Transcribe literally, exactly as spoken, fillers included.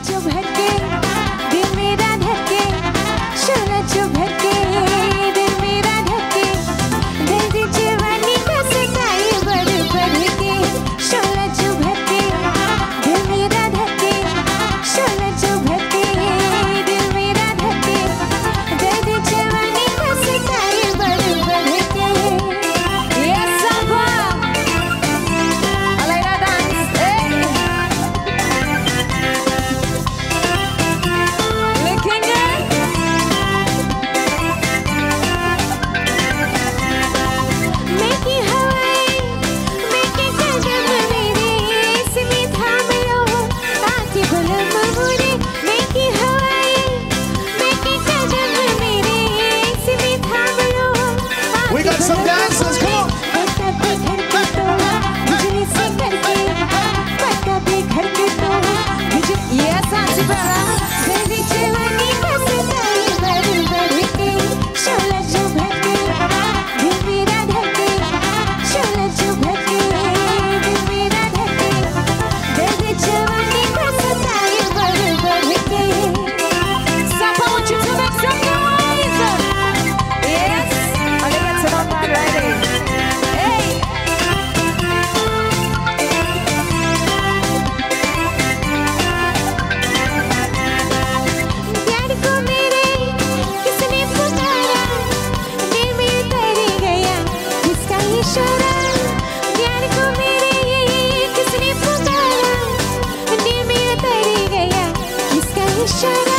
जो भटके दिल मेरा धड़के, शोला जो भटके दिल मेरा धड़के, दर्द जवानी का सताए बढ़ बढ़ के, शोला जो भटके दिल मेरा धड़के, शोला जो भटके दिल मेरा धड़के, दर्द जवानी का सताए बढ़ बढ़ के। Yes, Samba. Alaina dance. Hey. Looking good. Making Hawaii, making Kajam mere, isme थाम लो, आके बोलो मुझे, making Hawaii, making Kajam mere, isme थाम लो, We got some dancers, come on. पता पे घर के तो बिजली से करके, पता पे घर के तो बिजली ये सांस भरा, दर्द जवानी का सताए बढ़ बढ़ के, शोला जो भटके दिल मेरा धड़के, शोला जो भटके दिल मेरा धड़के, दर्द जवानी का सताए बढ़ बढ़ के। Samba, want you to make some noise. Yes, I'm gonna get some of that ready. Hey. प्यार को मेरे किसने पुकारा, दिल में तर गया किसका इशारा, प्यार को मेरे किसने पुकारा, दिल में तर गया किसका इशारा।